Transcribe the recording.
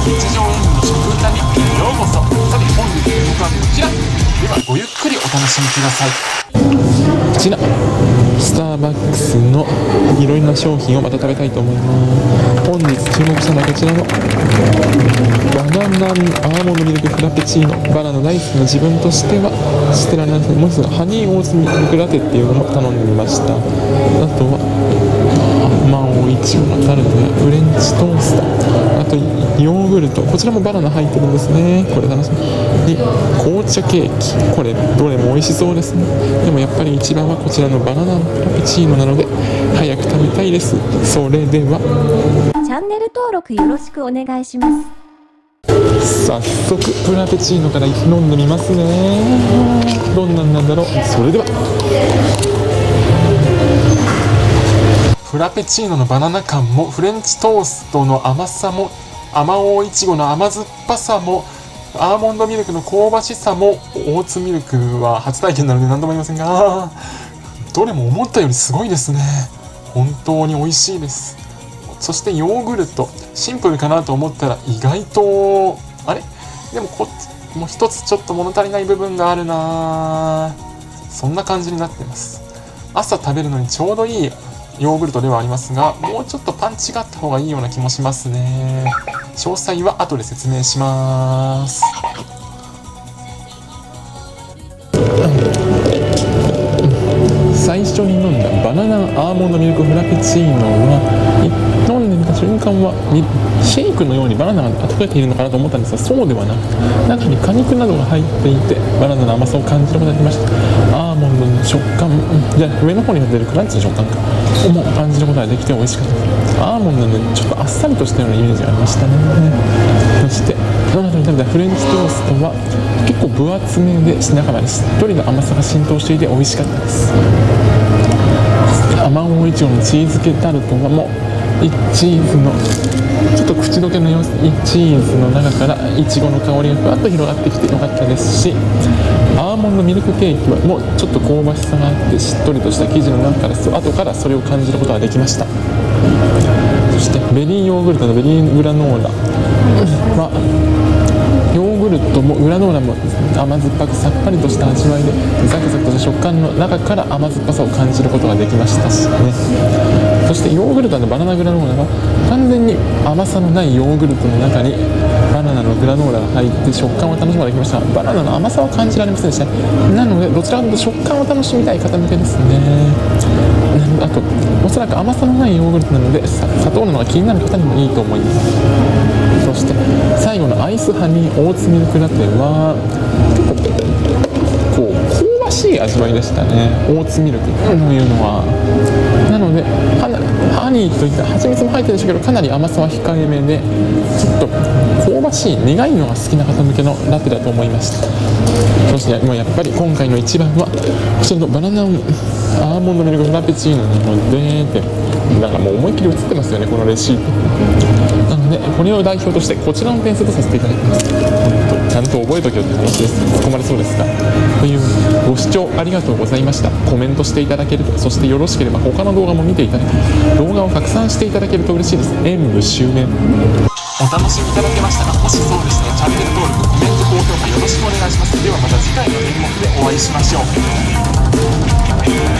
日常演技の食歌日記にようこそ。さて本日の動画はこちらでは、ごゆっくりお楽しみください。こちらスターバックスのいろいろな商品をまた食べたいと思います。本日注目したのはこちらのバナナアーモンドミルクフラペチーノ。バナナ大好きな自分としては知ってられないもう一つハニーオーツミルクラテっていうのも頼んでみました。あとはマンゴーイチゴのタルトやフレンチトースト、あとヨーグルト、こちらもバナナ入ってるんですね。これ楽しみ。で紅茶ケーキ、これどれも美味しそうですね。でもやっぱり一番はこちらのバナナフラペチーノなので早く食べたいです。それではチャンネル登録よろしくお願いします。 早速フラペチーノから飲んでみますね。どんなんなんだろう。それではフラペチーノのバナナ感もフレンチトーストの甘さもあまおういちごの甘酸っぱさもアーモンドミルクの香ばしさも、オーツミルクは初体験なので何とも言いませんが、どれも思ったよりすごいですね。本当に美味しいです。そしてヨーグルト、シンプルかなと思ったら意外とあれでももう一つちょっと物足りない部分があるな。そんな感じになっています。朝食べるのにちょうどいいヨーグルトではありますが、もうちょっとパンチがあった方がいいような気もしますね。詳細は後で説明します。最初に飲んだバナナアーモンドミルクフラペチーノは飲んでみた瞬間はシェイクのようにバナナが溶けているのかなと思ったんですが、そうではなくて中に果肉などが入っていてバナナの甘さを感じることができました。アーモンドの食感、じゃあ上の方に出るクランチの食感かをも感じることができて美味しかったです。アーモンドのちょっとあっさりとしたようなイメージがありましたね。そしてその後に食べたフレンチトーストは結構分厚めで中までしっとりの甘さが浸透していて美味しかったです。アマンゴーイチゴのチーズケタルトはもうチーズのちょっと口どけの良さ、チーズの中からイチゴの香りがふわっと広がってきて良かったですし、アーモンドミルクケーキはもうちょっと香ばしさがあってしっとりとした生地の中から後からそれを感じることができました。そしてベリーヨーグルトのベリーグラノーラはヨーグルトもグラノーラも甘酸っぱくさっぱりとした味わいでザクザクとした食感の中から甘酸っぱさを感じることができましたしね。そしてヨーグルトのバナナグラノーラは完全に甘さのないヨーグルトの中にバナナのグラノーラが入って食感を楽しむことができました。バナナの甘さは感じられませんでした。なのでどちらかというと食感を楽しみたい方向けですね。あとおそらく甘さのないヨーグルトなので砂糖のが気になる方にもいいと思います。そして最後のアイスハニーオーツミルクラテは結構こう香ばしい味わいでしたね。オーツミルクというのはなのでハニーといった蜂蜜も入ってるでしょうけどかなり甘さは控えめでちょっと香ばしい苦いのが好きな方向けのラテだと思いました。そしてもうやっぱり今回の一番はこちらのバナナアーモンドミルクフラペチーノなのでなんかもう思いっきり映ってますよねこのレシートなので、これを代表としてこちらの点数とさせていただきます。ちゃんと覚えとけよって話です。突っ込まれそうですかというご視聴ありがとうございました。コメントしていただけると、そしてよろしければ他の動画も見ていただき動画を拡散していただけると嬉しいです。演武終面お楽しみいただけましたか。もしそうでしたらチャンネル登録、コメント、高評価よろしくお願いします。ではまた次回の演目でお会いしましょう。